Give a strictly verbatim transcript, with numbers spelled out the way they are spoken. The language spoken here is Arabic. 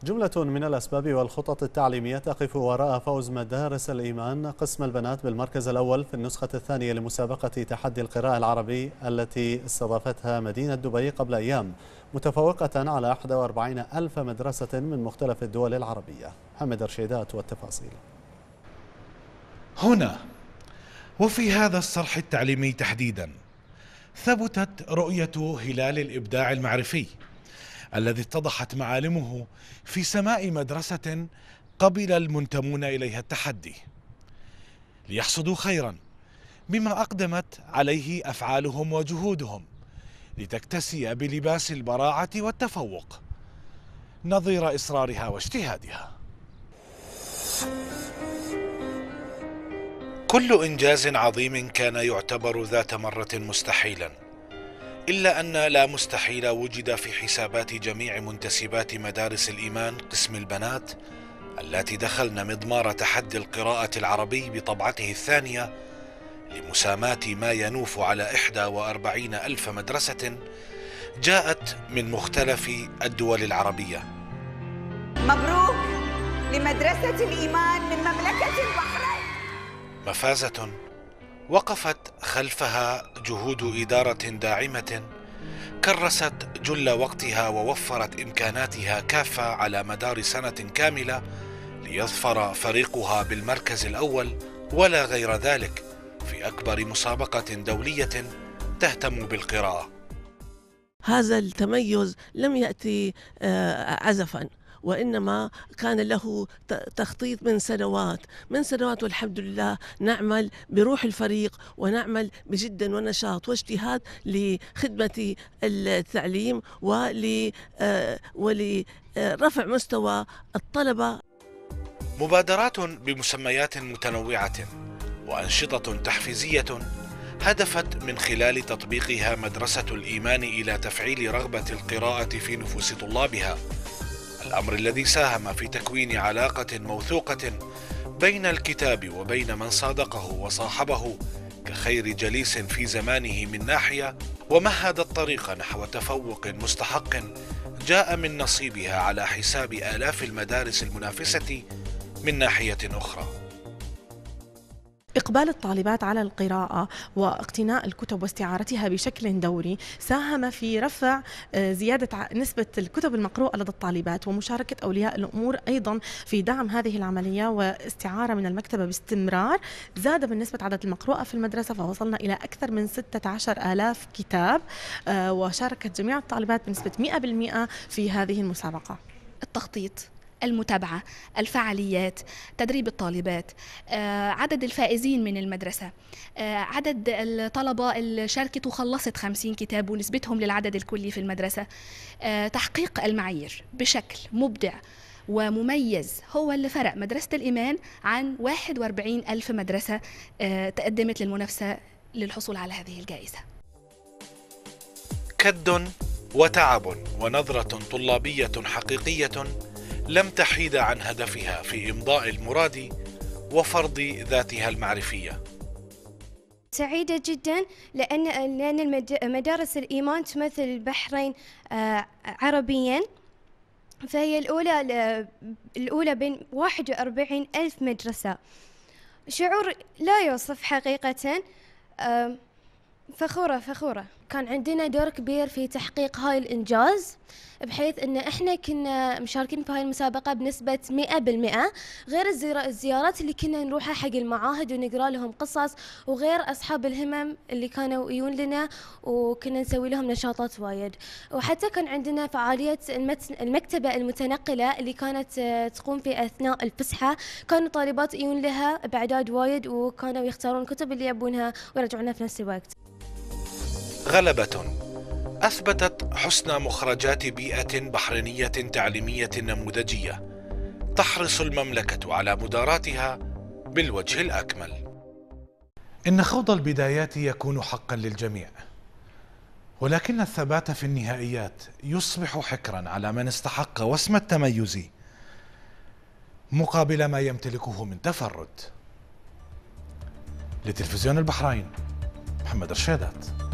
جملة من الأسباب والخطط التعليمية تقف وراء فوز مدارس الإيمان قسم البنات بالمركز الأول في النسخة الثانية لمسابقة تحدي القراءة العربي التي استضافتها مدينة دبي قبل أيام، متفوقة على إحدى وأربعين ألف مدرسة من مختلف الدول العربية. محمد رشيدات والتفاصيل. هنا وفي هذا الصرح التعليمي تحديدا ثبتت رؤية هلال الإبداع المعرفي الذي اتضحت معالمه في سماء مدرسة قبل المنتمون إليها التحدي ليحصدوا خيرا بما أقدمت عليه أفعالهم وجهودهم لتكتسي بلباس البراعة والتفوق نظير إصرارها واجتهادها. كل إنجاز عظيم كان يعتبر ذات مرة مستحيلا، إلا أن لا مستحيل وجد في حسابات جميع منتسبات مدارس الإيمان قسم البنات اللاتي دخلن مضمار تحدي القراءة العربي بطبعته الثانية لمساماة ما ينوف على إحدى وأربعين ألف مدرسة جاءت من مختلف الدول العربية. مبروك لمدرسة الإيمان من مملكة البحرين. مفازة وقفت خلفها جهود إدارة داعمة كرست جل وقتها ووفرت إمكاناتها كافة على مدار سنة كاملة ليظفر فريقها بالمركز الأول ولا غير ذلك في أكبر مسابقة دولية تهتم بالقراءة. هذا التميز لم يأتي عزفا، وإنما كان له تخطيط من سنوات من سنوات والحمد لله نعمل بروح الفريق ونعمل بجد ونشاط واجتهاد لخدمة التعليم ولرفع مستوى الطلبة. مبادرات بمسميات متنوعة وأنشطة تحفيزية هدفت من خلال تطبيقها مدرسة الإيمان إلى تفعيل رغبة القراءة في نفوس طلابها، الأمر الذي ساهم في تكوين علاقة موثوقة بين الكتاب وبين من صادقه وصاحبه كخير جليس في زمانه من ناحية، ومهد الطريق نحو تفوق مستحق جاء من نصيبها على حساب آلاف المدارس المنافسة من ناحية أخرى. إقبال الطالبات على القراءة واقتناء الكتب واستعارتها بشكل دوري ساهم في رفع زيادة نسبة الكتب المقروءة لدى الطالبات، ومشاركة أولياء الأمور أيضا في دعم هذه العملية واستعارة من المكتبة باستمرار زاد بالنسبة عدد المقروءة في المدرسة، فوصلنا إلى أكثر من ستة عشر آلاف كتاب، وشاركت جميع الطالبات بنسبة مئة بالمئة في هذه المسابقة. التخطيط، المتابعة، الفعاليات، تدريب الطالبات، عدد الفائزين من المدرسة، عدد الطلبة اللي شاركت وخلصت خمسين كتاب ونسبتهم للعدد الكلي في المدرسة، تحقيق المعايير بشكل مبدع ومميز هو اللي فرق مدرسة الإيمان عن واحد وأربعين ألف مدرسة تقدمت للمنافسة للحصول على هذه الجائزة. كد وتعب ونظرة طلابية حقيقية لم تحيد عن هدفها في إمضاء المراد وفرض ذاتها المعرفية. سعيدة جدا لأن لأن مدارس الإيمان تمثل البحرين عربيا، فهي الأولى الأولى بين واحد وأربعين ألف مدرسة. شعور لا يوصف حقيقة، فخورة فخورة. كان عندنا دور كبير في تحقيق هاي الإنجاز، بحيث أن إحنا كنا مشاركين في هاي المسابقة بنسبة مئة بالمئة، غير الزيارات اللي كنا نروحها حق المعاهد ونقرأ لهم قصص، وغير أصحاب الهمم اللي كانوا يجون لنا وكنا نسوي لهم نشاطات وايد. وحتى كان عندنا فعالية المكتبة المتنقلة اللي كانت تقوم في أثناء الفسحة، كانوا طالبات يجون لها بأعداد وايد وكانوا يختارون الكتب اللي يبونها ويرجعونها في نفس الوقت. غلبة أثبتت حسن مخرجات بيئة بحرينية تعليمية نموذجية تحرص المملكة على مداراتها بالوجه الأكمل. إن خوض البدايات يكون حقا للجميع، ولكن الثبات في النهائيات يصبح حكرا على من استحق وسم التميز مقابل ما يمتلكه من تفرد. لتلفزيون البحرين، محمد رشيدات.